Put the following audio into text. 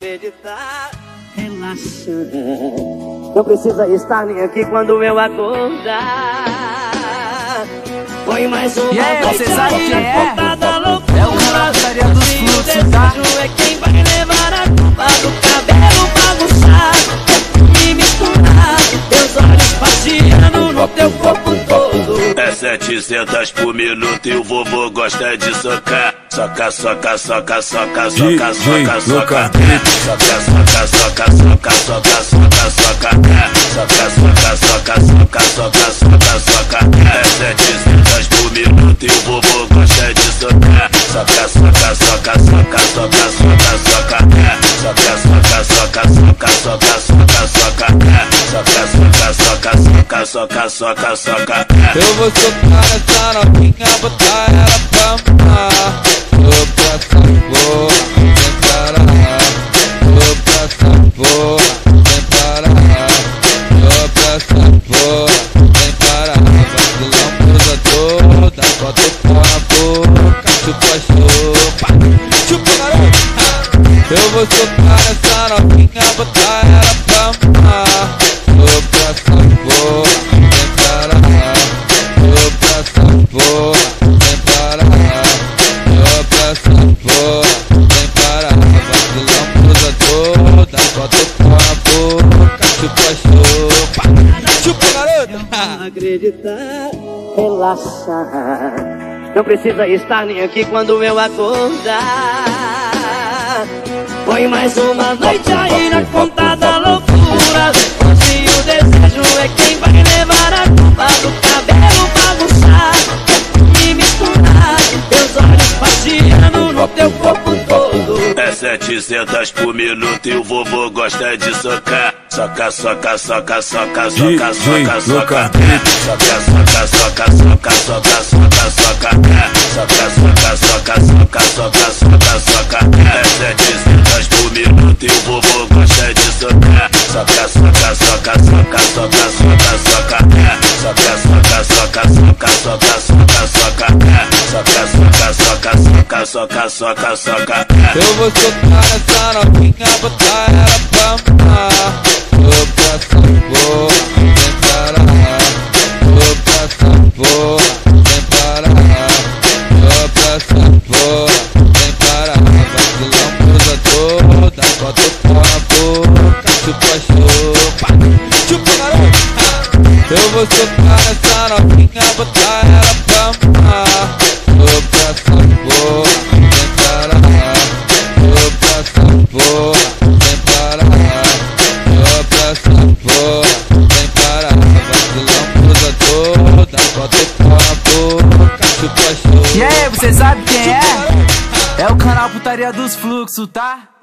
Acreditar, relaxa. Não precisa estar nem aqui quando eu acordar. Põe mais uma. E aí, você sabe quem é? É o canal Putaria dos Fluxos, tá? É quem vai levar a culpa do cabelo bagunçado e misturado, teus olhos passeando no teu corpo todo. É 700 por minuto e o vovô gosta de socar. Soca, soca, soca, soca, soca, soca, soca, soca, soca, soca, soca, soca, soca, soca, soca, soca, soca, soca, soca. É 700 por minuto e o vovô gosta de socar. Soca, soca, soca, soca, soca, soca, soca, soca, soca, soca, soca, soca, soca, soca, soca, soca, soca, soca. Eu vou socar essa novinha, botar ela pra mamar. Vou pra essa porra, vem parar. Vou pra essa porra, vem parar. Vou pra essa porra, vem parar. Vacilão coisa toda, bota o pau na boca, chupa, chupa, chupa, garoto. Eu vou socar essa novinha, botar ela pra mamar. Vou pra essa porra, vem parar. Vou pra essa porra, vem parar. Vou pra essa porra, vem parar. Vacilão coisa toda, bota o pau na boca, chupa, chupa, chupa, garoto. Acreditar, relaxa. Não precisa estar nem aqui quando eu acordar. Põe mais uma noite aí na conta da loucura. Hoje o desejo é quem vai levar a culpa do cabelo bagunçado e misturado, teus olhos passeando no teu corpo todo. É 700 por minuto e o vovô gosta de socar. Soca, soca, soca, soca, soca, soca, soca, soca, soca, soca, soca, soca, soca, soca, soca, soca, soca, soca, soca, soca. É 700 por minuto e o vovô gosta de socar. Soca, soca, soca, soca, soca, soca, soca, soca, soca, soca, soca, soca, soca, soca, soca, soca, soca, soca. Eu vou socar essa novinha, botar ela pra mamar. Vou pra essa porra, vem parar. Vou pra essa porra, vem parar. Vou pra essa porra, vem parar. Vacilão coisa toda, bota o pau na boca, chupa, chupa, chupa, garoto. Eu vou socar essa novinha, botar ela pra mamar. Vou pra essa porra, vem parar. Vou pra essa porra, vem parar. Vou pra essa porra, vem parar. Vacilão coisa toda, bota o pau na boca, chupa, chupa. E aí, você sabe quem é? É o canal Putaria dos Fluxos, tá?